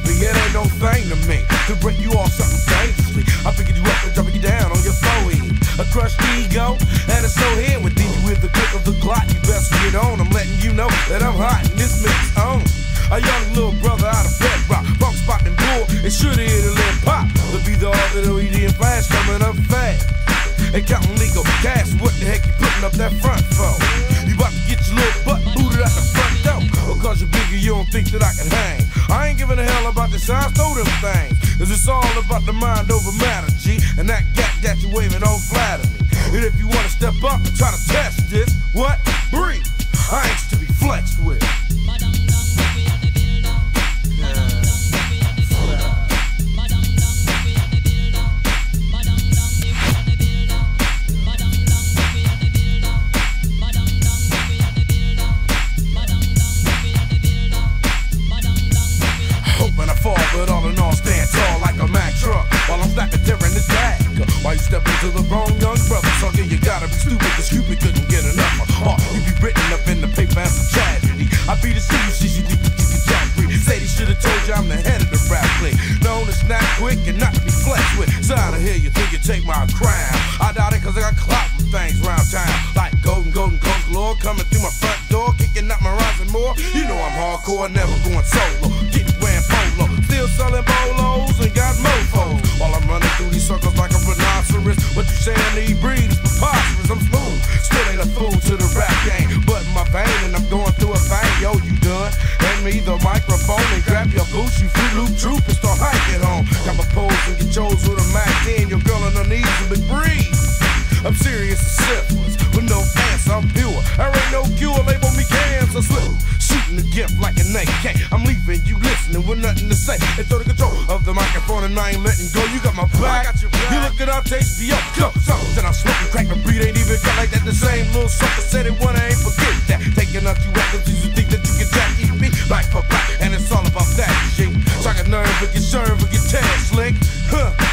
but it ain't no thing to me to break you off something dangerously. I figured you up and dropping you down on your forehead. A crushed ego, and it's so here within you with the click of the Glock. You best get on. I'm letting you know that I'm hot in this mix on. A young little brother out of bedrock, funk spot and bull, and should hit a little pop. To be the author of ED and Flash coming up fast. And counting legal cash, what the heck you putting up that front for? You about to get your little butt booted out the front door. Because you're bigger, you don't think that I can hang. I ain't giving a hell about the size, throw them things. Cause it's all about the mind over matter, G. And that gap that you waving don't flatter me. And if you wanna step up and try to test this, what? Breathe. I ain't to be flexed with. But all in all, stand tall like a Mack truck while I'm stacking tearing this bag. While you step into the wrong young brother, sucker, you gotta be stupid, cause Cupid couldn't get enough. You be written up in the paper as a tragedy. I be the CUC, you think that you can jack free. Say they should've told you I'm the head of the rap clique. Known to snap quick and not to be flexed with. So out of here, you think you take my crown. I doubt it, cause I got clout from things round town. Like golden coke galore coming through my front door, kicking out my rhymes and more. You know I'm hardcore, never going solo. Get wearing polo. Still selling bolos and got mofos. While I'm running through these circles like a rhinoceros. What you saying to breed is preposterous. I'm smooth, still ain't a fool to the rap game. But in my vein and I'm going through a thing. Yo, you done? Hand me the microphone and grab your boots. You Fruit Loop troop and start hiking home. Got my pose and get yours with a Mac 10. Your girl on her knees and big breeze. I'm serious as syphilis, with no pants, I'm pure. There ain't no cure, label me cancer. Shooting the gift like an AK. I'm leaving you listening with nothing to say. And throw the control of the microphone and I ain't letting go. You got my back, you look it up, HBO, go. Something I'm smoking, crack, the breed ain't even got like that. The same little sucker said it wanna ain't forget that. Taking up you records, you think that you can jack EP like for black. And it's all about that, G. So I got nerve, but get served, but get tear slick. Huh.